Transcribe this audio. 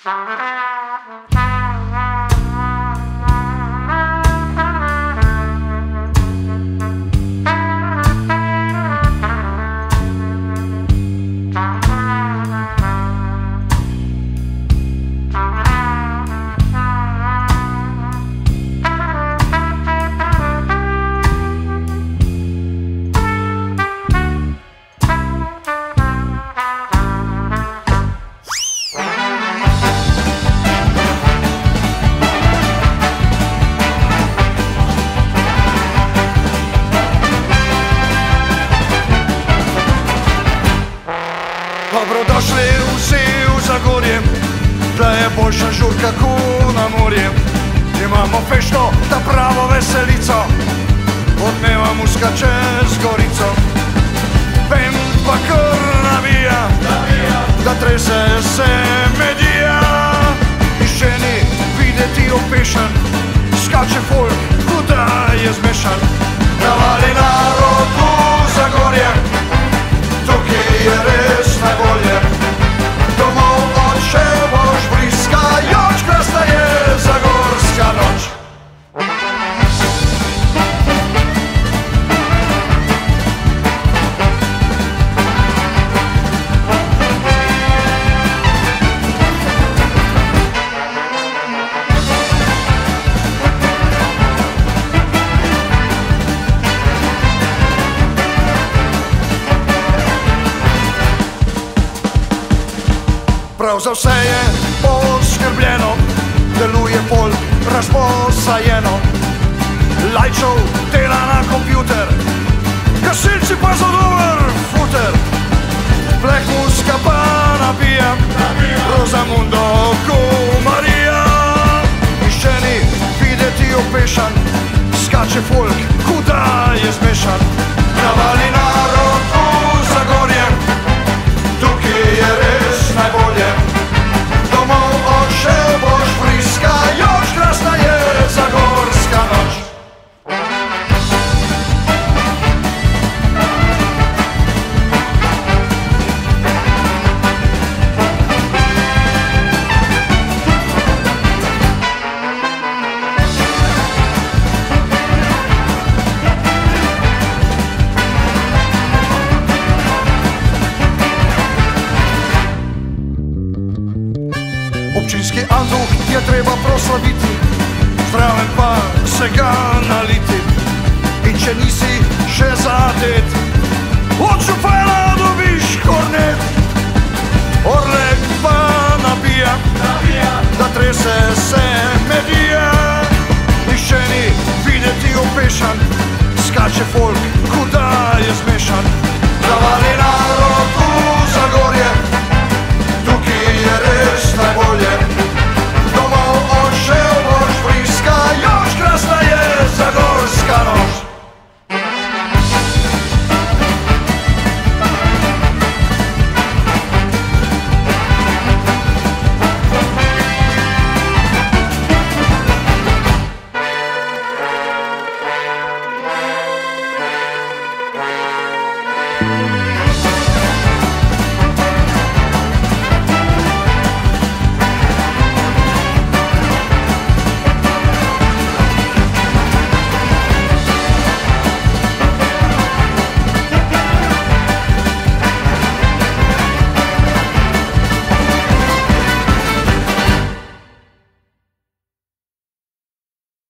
Dobrodošli vsi v Zagorje, da je boljša žurka ko na morje. Imamo fešto, ta pravo veselico, odmeva muska čez gorico. Bend pa kar navija, da trese se medija. Iščeni videti opešen, skače folk, kuda je zmešan. Navali narod v Zagorje, tukaj je res najbolje. Domov odšel boš bliskajoč, krasna je zagorska noč. Prav za vse je poskrbljeno, deluje pol razposajeno. Lajčov dela na kompjuter, gasilci pa za dober futer. Bleh muska pa nabija, Rozamundo ko Marija. Iščeni videti opešan, skače folk, kuda je zmešan. Navali narod v Zagorje, tukaj je res najbolje. Domov odšel boš bliskajoč, krasna je zagorska noč. Občinski anduh je treba proslaviti, zraven pa se ga naliti. In če nisi še zadet, od župana dobiš kornet. Orlek pa nabija, da trese se medija. Iščeni videti opešan, skače folk, kuda je zmešan. Navali narod